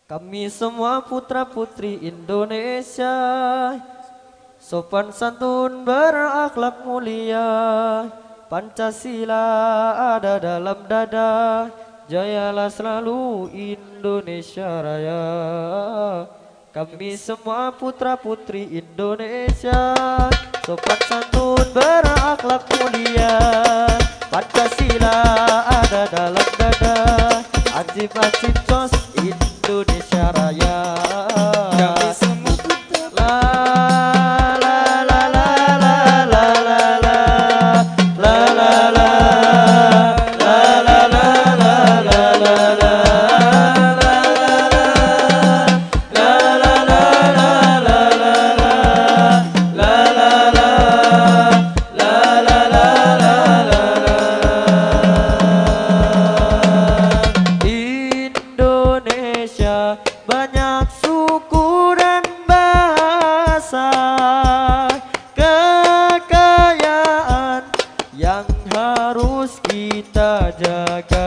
Kami semua putra-putri Indonesia, sopan santun berakhlak mulia, Pancasila ada dalam dada, jayalah selalu Indonesia Raya. Kami semua putra-putri Indonesia, sopan santun berakhlak mulia, Pancasila ada dalam dada, ajib-ajib sos Indonesia Raya. Kami semua putra La la la la la la la la la la la la la la la la. Indonesia banyak suku dan bahasa, kekayaan yang harus kita jaga.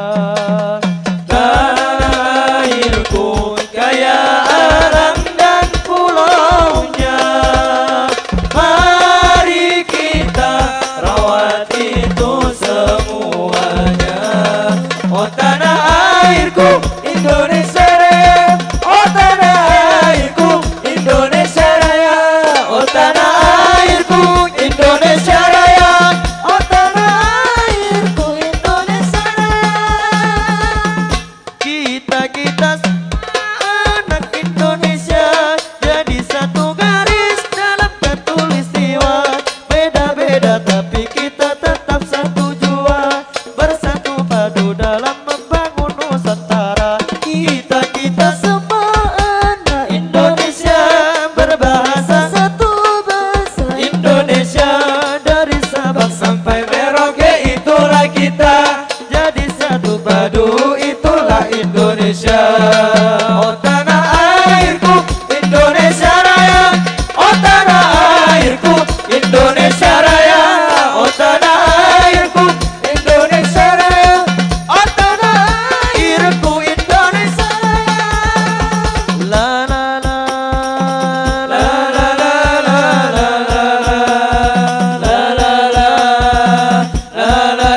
Tanah airku kaya alam dan pulaunya, mari kita rawat itu semuanya. Oh tanah airku Indonesia Raya, oh tanah airku Indonesia Raya, oh tanah airku Indonesia Raya, oh tanah airku Indonesia Raya. Kita anak Indonesia jadi satu garis dalam katulistiwa, beda-beda tapi kita tetap satu jua, bersatu padu dalam membangun Nusantara. Kita semua anak Indonesia berbahasa satu bahasa Indonesia, dari Sabang sampai Merauke itulah kita, jadi satu padu itulah Indonesia. Oh tanah airku Indonesia Raya, oh tanah airku Indonesia Raya, oh tanah airku Indonesia Raya, oh tanah airku Indonesia Raya. La la la la la la la la la la la la la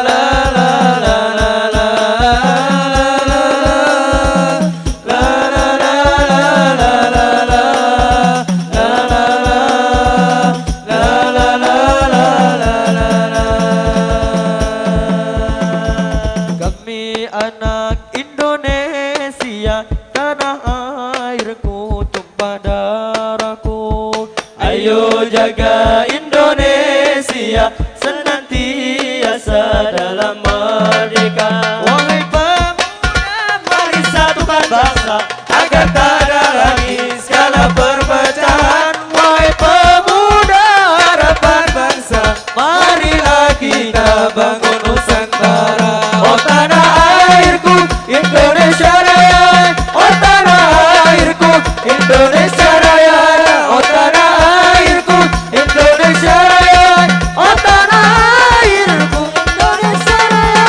Kami anak Indonesia, tanah airku tumpah darahku. Ayo jaga Indonesia senantiasa dalam merdeka. Wahai pemuda, mari satukan bangsa agar tak ada lagi segala perpecahan. Wahai pemuda, harapan bangsa, marilah kita bangun Nusantara. Oh tanah airku Indonesia Raya, oh tanah airku Indonesia Raya, oh tanah airku Indonesia Raya, oh tanah airku Indonesia Raya.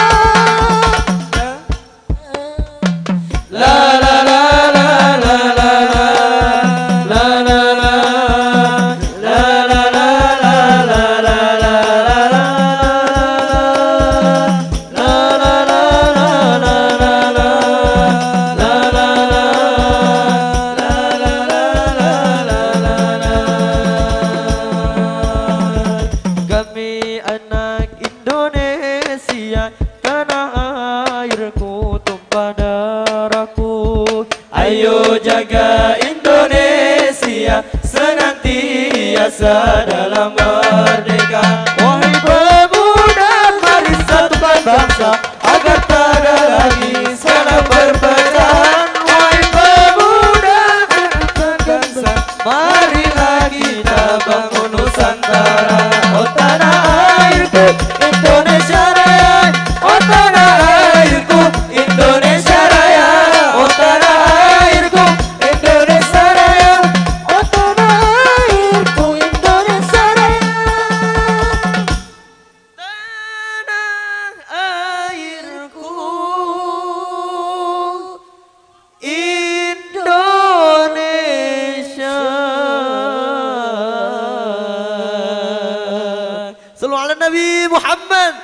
La la la la la la la la la la la la la la la la la. Kami anak Indonesia, tanah airku tumpah darahku. Ayo jaga Indonesia senantiasa dalam merdeka. Wahai pemuda, mari satukan bangsa agar tak ada lagi segala perpecahan. Wahai pemuda, harapan bangsa, marilah kita bangun Nusantara. Oh tanah airku Indonesia Raya, oh tanah airku Indonesia Raya, oh tanah airku Indonesia Raya, oh tanah airku Indonesia Raya. Sallu ala Nabi Muhammad.